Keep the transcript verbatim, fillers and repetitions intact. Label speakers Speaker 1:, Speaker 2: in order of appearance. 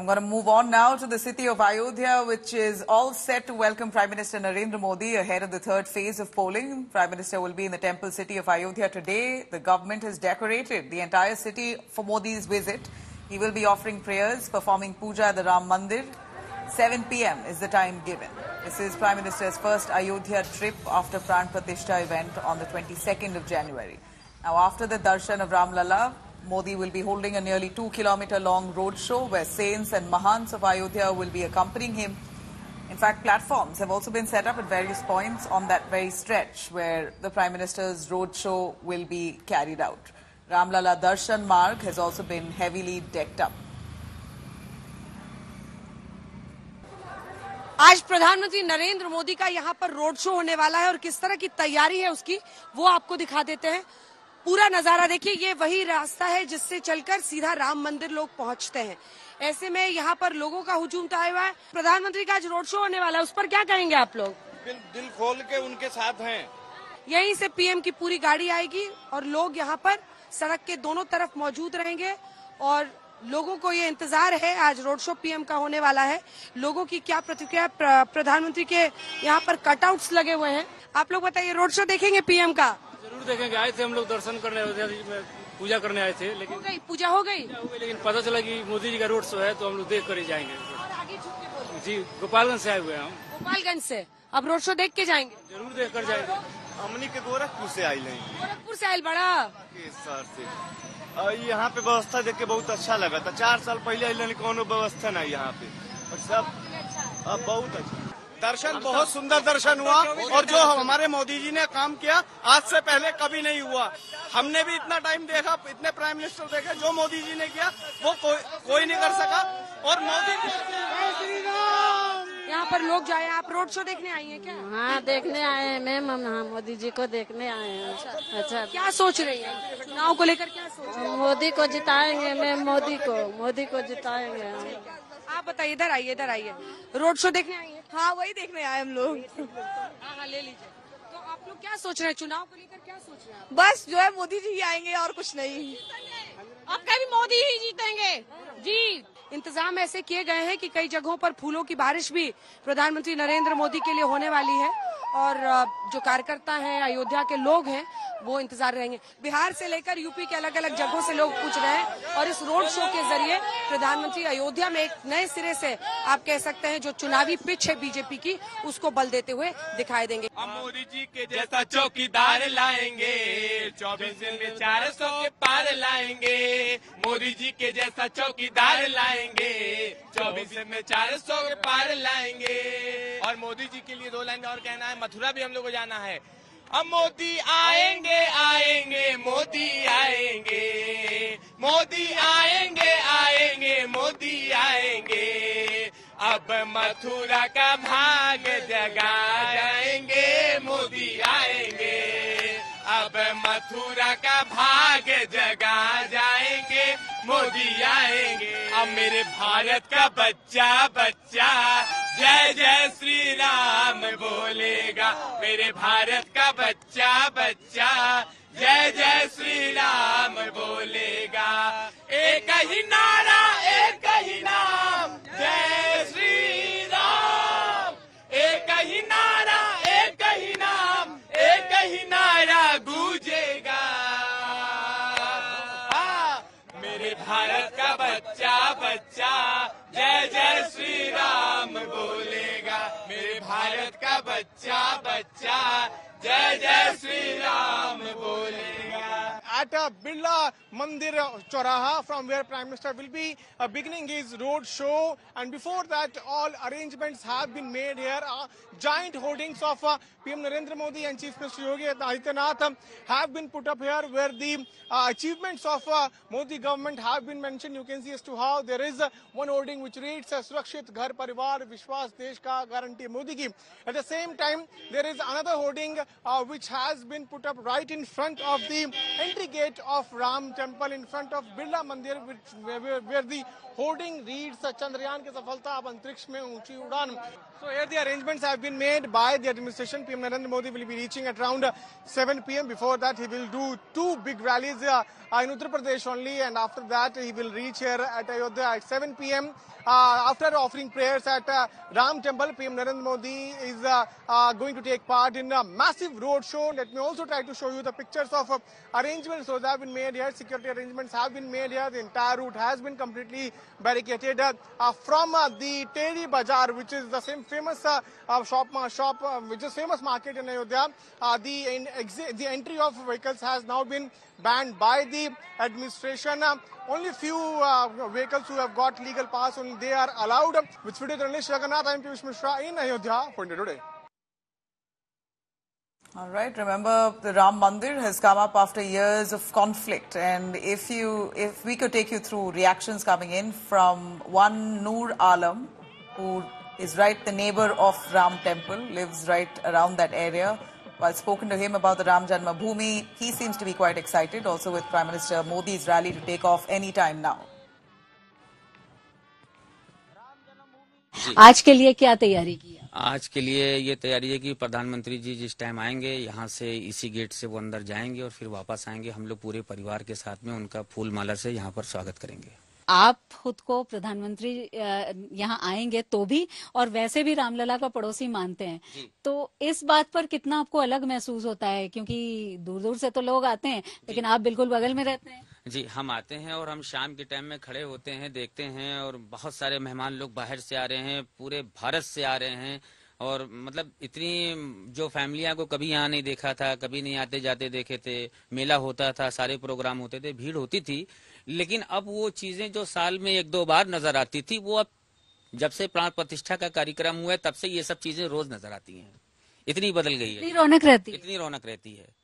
Speaker 1: I'm going to move on now to the city of Ayodhya, which is all set to welcome Prime Minister Narendra Modi ahead of the third phase of polling. Prime Minister will be in the temple city of Ayodhya today. The government has decorated the entire city for Modi's visit. He will be offering prayers, performing puja at the Ram Mandir. seven p m is the time given. This is Prime Minister's first Ayodhya trip after Pran Pratishtha event on the twenty-second of January. Now, after the darshan of Ram Lalla, Modi will be holding a nearly two kilometer long roadshow where saints and mahants of Ayodhya will be accompanying him. In fact, platforms have also been set up at various points on that very stretch where the Prime Minister's roadshow will be carried out. Ram Lalla Darshan Marg has also been heavily decked up.
Speaker 2: आज प्रधानमंत्री नरेंद्र मोदी का यहाँ पर road show होने वाला है और किस तरह की तैयारी है उसकी वो आपको दिखा देते हैं। पूरा नजारा देखिए, ये वही रास्ता है जिससे चलकर सीधा राम मंदिर लोग पहुँचते हैं। ऐसे में यहाँ पर लोगों का हुजूम तो आया हुआ है। प्रधानमंत्री का आज रोड शो होने वाला है, उस पर क्या कहेंगे आप लोग?
Speaker 3: दिल खोल के उनके साथ हैं।
Speaker 2: यहीं से पीएम की पूरी गाड़ी आएगी और लोग यहाँ पर सड़क के दोनों तरफ मौजूद रहेंगे और लोगों को ये इंतजार है, आज रोड शो पीएम का होने वाला है। लोगों की क्या प्रतिक्रिया? प्रधानमंत्री के यहाँ पर कटआउट्स लगे हुए हैं। आप लोग बताइए, रोड शो देखेंगे पीएम का?
Speaker 4: जरूर देखेंगे। आए थे हम लोग दर्शन करने, पूजा करने आए थे, लेकिन
Speaker 2: हो गई पूजा हो गई
Speaker 4: हो गई लेकिन पता चला कि मोदी जी का रोड शो है तो हम लोग देख कर ही जाएंगे।
Speaker 2: और आगे छुप के बोलिए।
Speaker 4: जी, गोपालगंज से आए हुए हैं हम।
Speaker 2: गोपालगंज से अब रोड शो देख के जाएंगे?
Speaker 4: जरूर देख कर जाएंगे।
Speaker 3: हमनी के गोरखपुर से आये हैं।
Speaker 2: गोरखपुर से आयल बड़ा
Speaker 3: सर से यहाँ पे व्यवस्था देख के बहुत अच्छा लगा था। चार साल पहले अल कोनो व्यवस्था नहीं यहाँ पे, और सब अब बहुत अच्छा दर्शन, बहुत सुंदर दर्शन हुआ। और जो हमारे मोदी जी ने काम किया आज से पहले कभी नहीं हुआ। हमने भी इतना टाइम देखा, इतने प्राइम मिनिस्टर देखे, जो मोदी जी ने किया वो कोई कोई नहीं कर सका। और मोदी
Speaker 2: यहाँ पर लोग जाए। आप रोड शो देखने आई हैं क्या?
Speaker 5: हाँ, देखने आए हैं मैम, हम हाँ, मोदी जी को देखने आए हैं। अच्छा, अच्छा।
Speaker 2: क्या सोच रही हैं चुनाव को लेकर? क्या सोच रही हैं?
Speaker 5: मोदी को जिताएंगे मैम, मोदी को मोदी को जिताएंगे।
Speaker 2: आप बताइए, इधर आइए, इधर आइए। रोड शो देखने आई हैं?
Speaker 6: हाँ, वही देखने आए हम लोग।
Speaker 2: हाँ हाँ, ले लीजिए। तो आप लोग क्या सोच रहे हैं चुनाव को लेकर? क्या सोच रहे हैं?
Speaker 6: बस जो है मोदी जी ही आएंगे और कुछ नहीं।
Speaker 2: आपका भी मोदी ही जीतेंगे जी। इंतजाम ऐसे किए गए हैं कि कई जगहों पर फूलों की बारिश भी प्रधानमंत्री नरेंद्र मोदी के लिए होने वाली है और जो कार्यकर्ता हैं, अयोध्या के लोग हैं, वो इंतजार रहेंगे। बिहार से लेकर यूपी के अलग अलग जगहों से लोग पूछ रहे हैं और इस रोड शो के जरिए प्रधानमंत्री अयोध्या में एक नए सिरे से आप कह सकते हैं जो चुनावी पिच है बीजेपी की, उसको बल देते हुए दिखाई देंगे।
Speaker 7: हम मोदी जी के जैसा चौकीदार लाएंगे, चौबीस दिन में चार सौ के पार लाएंगे। मोदी जी के जैसा चौकीदार लाएंगे, चौबीस दिन में चार सौ के पार लाएंगे। और मोदी जी के लिए दो लाइन और कहना है, मथुरा भी हम लोग को जाना है। अब मोदी आएंगे आएंगे मोदी आएंगे, मोदी आएंगे आएंगे मोदी आएंगे। अब मथुरा का भाग जगा जाएंगे, मोदी आएंगे। अब मथुरा का भाग जगा जाएंगे, मोदी आएंगे। अब मेरे भारत का बच्चा बच्चा जय जय श्री राम बोलेगा। मेरे भारत का बच्चा बच्चा जय जय श्री राम बोलेगा। एक ही नारा, एक ही नाम, जय श्री राम। एक ही नारा, एक ही नाम, एक ही नारा गूंजेगा। मेरे भारत का बच्चा बच्चा जय जय श्री राम बोलेगा। मेरे भारत का बच्चा बच्चा जय जय श्री राम बोलेगा।
Speaker 8: At uh, Birla Mandir Choraha, from where Prime Minister will be uh, beginning his road show, and before that all arrangements have been made here. Uh, giant hoardings of uh, P M Narendra Modi and Chief Minister Yogi Adityanath um, have been put up here, where the uh, achievements of uh, Modi government have been mentioned. You can see as to how there is uh, one hoarding which reads uh, Surakshit Ghar Parivar Vishwas Desh Ka Guarantee Modi Ki. At the same time, there is another hoarding uh, which has been put up right in front of the entry gate of Ram Temple in front of Birla Mandir, which, where, where the hoarding reads Chandrayaan ki safalta ab antariksh mein unchi udan. So here the arrangements have been made by the administration. P M Narendra Modi will be reaching at around seven p m Before that, he will do two big rallies uh, in Uttar Pradesh only, and after that, he will reach here at Ayodhya at seven p m Uh, after offering prayers at uh, Ram Temple, P M Narendra Modi is uh, uh, going to take part in a massive road show. Let me also try to show you the pictures of uh, arrangements that have been made here. Security arrangements have been made here. The entire route has been completely barricaded uh, uh, from uh, the Teri Bazaar, which is the same famous uh, uh, shop, uh, shop uh, which is famous market in Ayodhya. Uh, the, in, the entry of vehicles has now been banned by the administration. Uh, only few uh, vehicles who have got legal pass, only they are allowed. With video journalist Jagannath, I am Piyush Mishra in Ayodhya for India Today.
Speaker 1: All right. Remember, the Ram Mandir has come up after years of conflict, and if you, if we could take you through reactions coming in from one Noor Alam, who is right the neighbor of Ram Temple, lives right around that area. While spoken to him about the Ram Janmabhoomi, he seems to be quite excited, also with Prime Minister Modi's rally to take off any time now.
Speaker 9: आज के लिए क्या तैयारी की?
Speaker 10: आज के लिए ये तैयारी है कि प्रधानमंत्री जी जिस टाइम आएंगे यहाँ से, इसी गेट से वो अंदर जाएंगे और फिर वापस आएंगे। हम लोग पूरे परिवार के साथ में उनका फूल माला से यहाँ पर स्वागत करेंगे।
Speaker 9: आप खुद को प्रधानमंत्री यहाँ आएंगे तो भी, और वैसे भी रामलला का पड़ोसी मानते हैं, तो इस बात पर कितना आपको अलग महसूस होता है? क्योंकि दूर दूर से तो लोग आते हैं, लेकिन आप बिल्कुल बगल में रहते हैं।
Speaker 10: जी, हम आते हैं और हम शाम के टाइम में खड़े होते हैं, देखते हैं, और बहुत सारे मेहमान लोग बाहर से आ रहे हैं, पूरे भारत से आ रहे हैं, और मतलब इतनी जो फैमिलियां को कभी यहाँ नहीं देखा था, कभी नहीं आते जाते देखे थे, मेला होता था, सारे प्रोग्राम होते थे, भीड़ होती थी, लेकिन अब वो चीजें जो साल में एक दो बार नजर आती थी, वो अब जब से प्राण प्रतिष्ठा का कार्यक्रम हुआ है तब से ये सब चीजें रोज नजर आती हैं। इतनी बदल गई है,
Speaker 9: इतनी रौनक रहती है,
Speaker 10: इतनी रौनक रहती है।